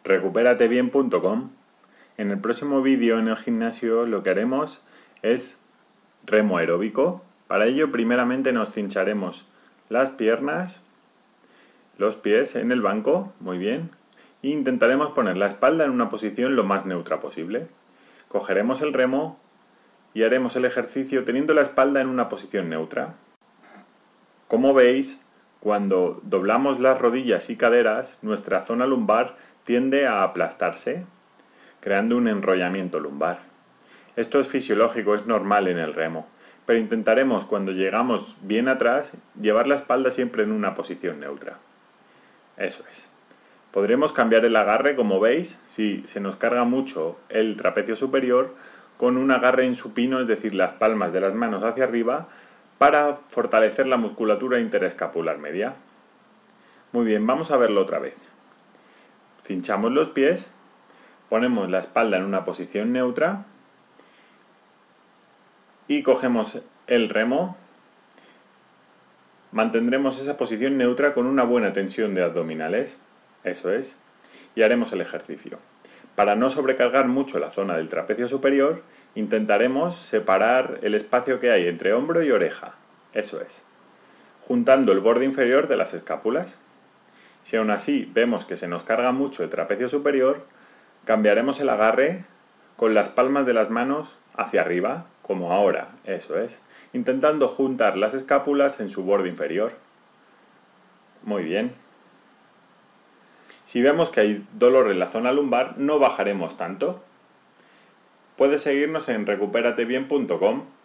recuperatebien.com. En el próximo vídeo en el gimnasio lo que haremos es remo aeróbico. Para ello primeramente nos cincharemos las piernas, los pies en el banco, muy bien, e intentaremos poner la espalda en una posición lo más neutra posible. Cogeremos el remo y haremos el ejercicio teniendo la espalda en una posición neutra. Como veis, cuando doblamos las rodillas y caderas, nuestra zona lumbar tiende a aplastarse, creando un enrollamiento lumbar. Esto es fisiológico, es normal en el remo, pero intentaremos cuando llegamos bien atrás llevar la espalda siempre en una posición neutra. Eso es. Podremos cambiar el agarre, como veis, si se nos carga mucho el trapecio superior, con un agarre en supino, es decir, las palmas de las manos hacia arriba, para fortalecer la musculatura interescapular media. Muy bien, vamos a verlo otra vez. Cinchamos los pies, ponemos la espalda en una posición neutra y cogemos el remo. Mantendremos esa posición neutra con una buena tensión de abdominales, eso es, y haremos el ejercicio. Para no sobrecargar mucho la zona del trapecio superior, intentaremos separar el espacio que hay entre hombro y oreja, eso es, juntando el borde inferior de las escápulas. Si aún así vemos que se nos carga mucho el trapecio superior, cambiaremos el agarre con las palmas de las manos hacia arriba, como ahora, eso es, intentando juntar las escápulas en su borde inferior. Muy bien. Si vemos que hay dolor en la zona lumbar, no bajaremos tanto. Puedes seguirnos en recuperatebien.com.